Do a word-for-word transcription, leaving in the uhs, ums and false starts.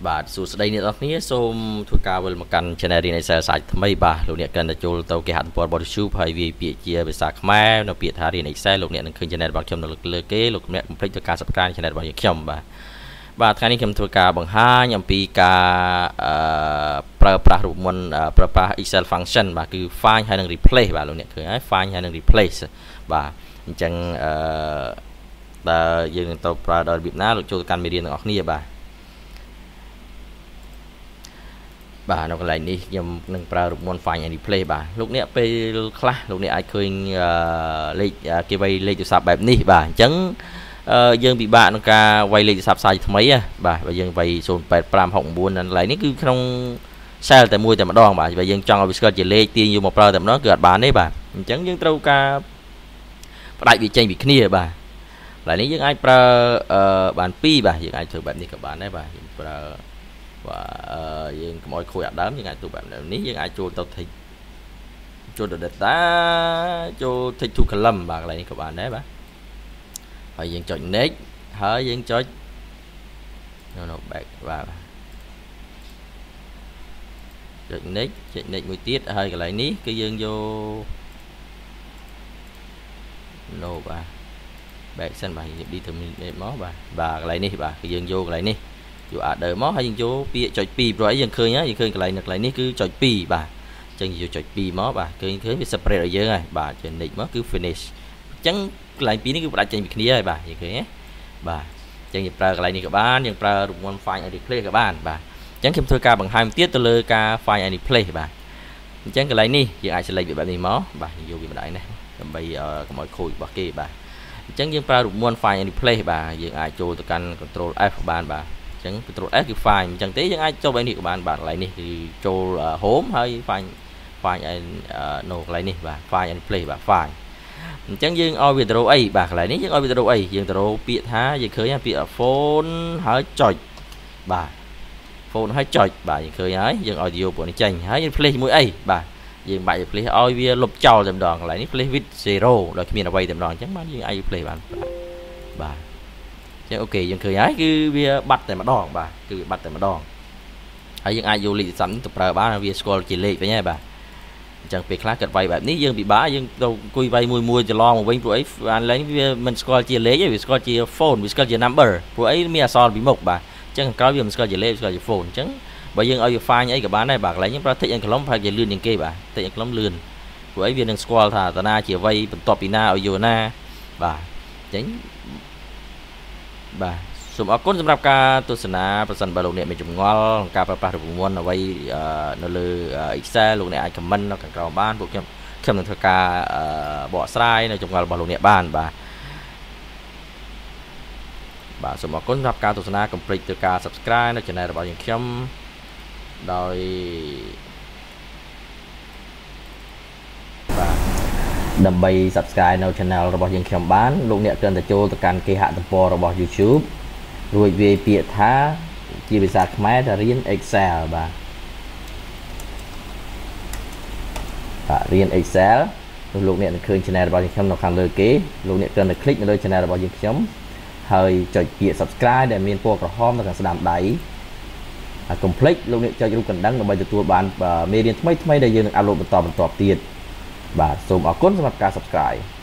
បាទសួស្តីអ្នកនរគ្នាសូមធ្វើការវិលមកកាន់ channel រៀន Excel សាច់ថ្មីបាទលោកអ្នកកាន់តែចូលទៅគេហទំព័ររបស់ YouTube ហើយវាពាក្យជាភាសាខ្មែរនៅពាក្យថារៀន Excel លោកអ្នកនឹងឃើញ channel របស់ខ្ញុំនៅលើគេលោកអ្នកកុំភ្លេចធ្វើការ Subscribe channel របស់ខ្ញុំបាទបាទថ្ងៃនេះខ្ញុំធ្វើការបង្ហាញអំពីការអឺប្រើប្រាស់រូបមន្តប្រើប្រាស់ Excel function បាទគឺ find ហើយនិង replace បាទលោកអ្នកឃើញហើយ find ហើយនិង replace បាទអញ្ចឹងអឺតើយើងនឹងទៅប្រើដល់របៀបណាលោកចូលទៅកាន់មេរៀនទាំងអស់គ្នាបាទបាទនៅកន្លែងនេះខ្ញុំនឹងប្រើរូបមន្ត find and replace បាទលោកអ្នកពេលខ្លះលោកអ្នកអាចឃើញលេខគេវាយលេខទូរស័ព្ទបែបនេះបាទអញ្ចឹងយើងពិបាកក្នុងការវាយលេខទូរស័ព្ទសាយថ្មីបាទបើយើងវាយศูนย์ แปด ห้า หก สี่នៅកន្លែងនេះគឺក្នុង cell តែមួយតែម្ដងបាទបើយើងចង់ឲ្យវាស្គាល់ជាលេខទាញយកមកប្រើតែម្ដងគឺអត់បានទេបាទអញ្ចឹងយើងត្រូវការបដាច់វាចេញពីគ្នាបាទកន្លែងនេះយើងអាចប្រើបានពីរបាទយើងអាចធ្វើបែបនេះក៏បានដែរបាទយើងប្រើបាទយើងកុំឲ្យខូចអាដើមយើងអាចទូបែបនេះយើងអាចចូលទៅ tick ចូលទៅ data ចូល tick to column បាទកន្លែងនេះក៏បានដែរបាទហើយយើងចុច next ហើយយើងចុច no no back បាទចុច next ចុច next មួយទៀតហើយកន្លែងនេះគឺយើងយក no បាទ back សិនបាទយើង determinate មកបាទបាទកន្លែងនេះបាទគឺយើងយកកន្លែងនេះយក order មកហើយយើងយកពាក្យចុចពីរព្រោះអីយើងឃើញហើយយើងឃើញកន្លែងនៅកន្លែងនេះគឺចុចពីរបាទអញ្ចឹងយកចុចពីរមកបាទឃើញឃើញវា separate ឲ្យយើងហើយបាទចុច next មកគឺ finish អញ្ចឹងកន្លែងពីរនេះគឺផ្ដាច់ចេញពីគ្នាហើយបាទយើងឃើញទេបាទអញ្ចឹងយើងប្រើកន្លែងនេះក៏បានយើងប្រើរូបមន្ត find and replace ក៏បានបាទអញ្ចឹងខ្ញុំធ្វើការបង្ហាញទៀតទៅលើការ find and replace បាទអញ្ចឹងកន្លែងនេះយើងអាច select វាបែបនេះមកបាទយកវាម្ដាយនេះដើម្បីកុំឲ្យខូចរបស់គេបាទអញ្ចឹងយើងប្រើរូបមន្ត find and replace បាទយើងអាចចូលទៅកាន់ control F បានបាទអញ្ចឹង control S គឺ find អញ្ចឹងទេយើងអាចចូលបែបនេះក៏បានបាទកន្លែងនេះគឺចូល home ហើយ find find and no កន្លែងនេះបាទ find and replace បាទ find អញ្ចឹងយើងឲ្យវា draw អីបាទកន្លែងនេះយើងឲ្យវា draw អីយើង draw ពាក្យថាយើងឃើញពាក្យ phone ហើយចុចបាទ phone ហើយចុចបាទយើងឃើញហើយយើងឲ្យយកពួកនេះចេញហើយយើង replace ជាមួយអីបាទយើងបាច់ replace ឲ្យវាលុបចោលតែម្ដងកន្លែងនេះ replace with zero ដោយគ្មានអ្វីតែម្ដងអញ្ចឹងបានយើងអាច replace បានបាទចឹងអូខេយើងឃើញហើយគឺវាបាត់តែម្ដងបាទគឺវាបាត់តែម្ដងហើយយើងអាចយកលេខទូរស័ព្ទទៅប្រើបានវាស្គាល់ជាលេខវិញហើយបាទអញ្ចឹងពេលខ្លះគាត់វាយបែបនេះយើងពិបាកយើងទៅអង្គុយវាយមួយមួយច្រឡំមកវិញព្រោះអីអានឡើងវាមិនស្គាល់ជាលេខទេវាស្គាល់ជា phone វាស្គាល់ជា number ព្រោះអីមានអក្សរពីមុខបាទអញ្ចឹងក្រោយវាមិនស្គាល់ជាលេខស្គាល់ជា phone អញ្ចឹងបើយើងឲ្យវា find អីក៏បានដែរបាទកន្លែងនេះប្រើ tick and column ប្រហែលជាលឿនជាងគេបាទ tick and column លឿនព្រោះអីវានឹងស្គាល់ថាតាណាជាអ្វីបន្ទាប់ពីណាឲ្យយកណាបាទអញ្ចឹងបាទសូមអរគុណសម្រាប់ការទស្សនាប្រសិនបើលោកអ្នកមានចម្ងល់ក្នុងការប្រើប្រាស់រូបមន្តអ្វីនៅលើ Excel លោកអ្នកអាច comment នៅខាងក្រោមបានពួកខ្ញុំខ្ញុំនឹងធ្វើការបកស្រាយនៅចម្ងល់របស់លោកអ្នកបានបាទបាទសូមអរគុណសម្រាប់ការទស្សនាកុំភ្លេចធ្វើការ Subscribe នៅ Channel របស់យើងខ្ញុំដោយបាទដើម្បី Subscribe នៅ Channel របស់យើងខ្ញុំបានលោកអ្នកគ្រាន់តែចូលទៅកាន់គេហទំព័ររបស់ YouTube រួចវាយពាក្យថាជាភាសាខ្មែរថារៀន Excel បាទបាទរៀន Excel នោះលោកអ្នកនឹងឃើញ Channel របស់យើងខ្ញុំនៅខាងលើគេលោកអ្នកគ្រាន់តែ click នៅលើ Channel របស់យើងខ្ញុំហើយចុចពាក្យ Subscribe ដែលមានពណ៌ក្រហមនៅខាងស្ដាំដៃហើយកុំភ្លេចលោកអ្នកចុចរូបកណ្ដឹងដើម្បីទទួលបានមេរៀនថ្មីៗដែលយើងនឹងអាប់ឡូតបន្តបន្តទៀតបាទសូមអរគុណសម្រាប់ការ Subscribe